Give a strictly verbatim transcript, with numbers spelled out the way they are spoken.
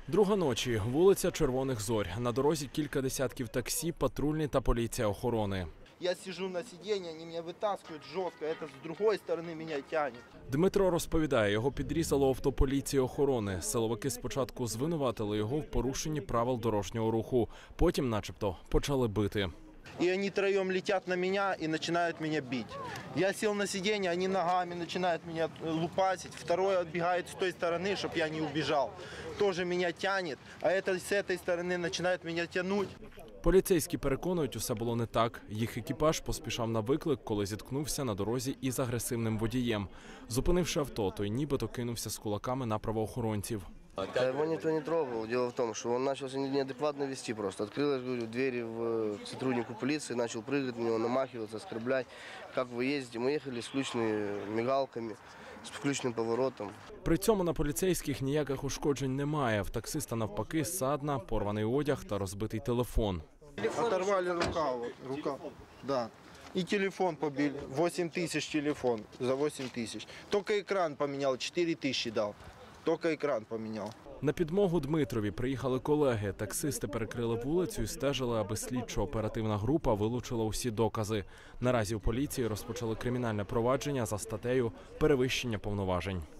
Друга ночі, вулиця Червоних Зорь. На дорозі кілька десятків таксі, патрульні та поліція охорони. Я сижу на сиденье, они меня вытаскивают жестко, это с другой стороны меня тянет. Дмитро розповідає, його підрізало авто поліції охорони. Силовики спочатку звинуватили його в порушенні правил дорожнього руху. Потім, начебто, почали бити. И они троем летят на меня и начинают меня бить. Я сел на сиденье, они ногами начинают меня лупасить. Второй отбегает с той стороны, чтобы я не убежал. Тоже меня тянет, а это с этой стороны начинает меня тянуть. Поліцейські переконують, усе було не так. Їх екіпаж поспішав на виклик, коли зіткнувся на дорозі із агресивним водієм. Зупинивши авто, той нібито кинувся з кулаками на правоохоронців. Его никто не трогал. Дело в том, что он начал неадекватно вести просто. Открылась, говорю, двери в сотруднику полиции, начал прыгать на него, намахиваться, оскорблять. Как вы ездите? Мы ехали с включенными мигалками, з включеним поворотом. При цьому на поліцейських ніяких ушкоджень немає. В таксиста навпаки ссадна, порваний одяг та розбитий телефон. Оторвали рука, вот, рука, да. И телефон побили, восемь тысяч телефон, за восемь тысяч. Только экран поменял, четыре тысячи дал. Только екран поміняв. На підмогу Дмитрові приїхали колеги. Таксисти перекрили вулицю і стежили, аби слідчо-оперативна група вилучила усі докази. Наразі у поліції розпочали кримінальне провадження за статтею «Перевищення повноважень».